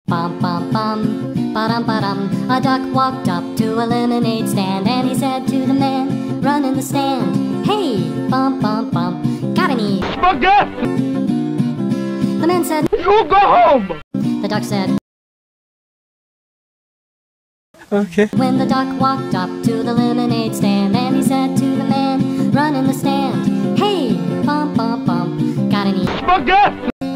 Bum bum bum, ba-dum ba-dum. A duck walked up to a lemonade stand, and he said to the man running the stand, "Hey, bum bum bum, got any Spaghet! The man said, You go home! The duck said. Okay. When the duck walked up to the lemonade stand, and he said to the man running the stand, "Hey, bum bum bum, got any Spaghet!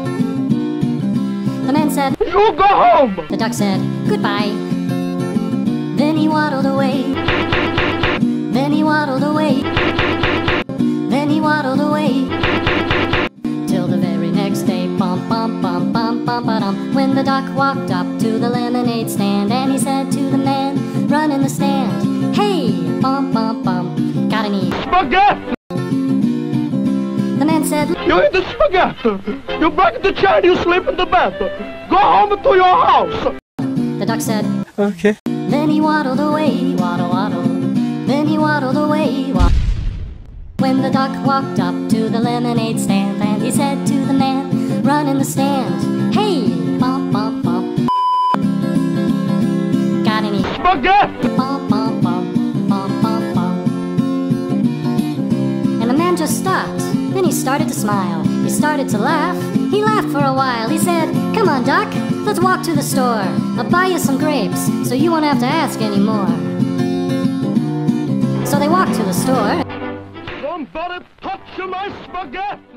The man said, You go home! The duck said, "Goodbye." Then he waddled away. Then he waddled away. Then he waddled away. Till the very next day, bum bum bum bum bum ba-dum. When the duck walked up to the lemonade stand, and he said to the man running the stand, "Hey, bum bum bum, got any Spaghet! The man said, You eat the spaghetti! You break the chair and you sleep in the bed! Go home to your house! The duck said. Okay. Then he waddled away, waddle waddle. Then he waddled away, waddle. When the duck walked up to the lemonade stand, and he said to the man running the stand, "Hey, bum bum bum, got any Spaghet! bum bum bum bum bum bum?" And the man just stopped. Then he started to smile. He started to laugh. He laughed for a while. He said, "Come on, duck, let's walk to the store. I'll buy you some grapes, so you won't have to ask anymore." So they walked to the store. Somebody touch my spaghetti!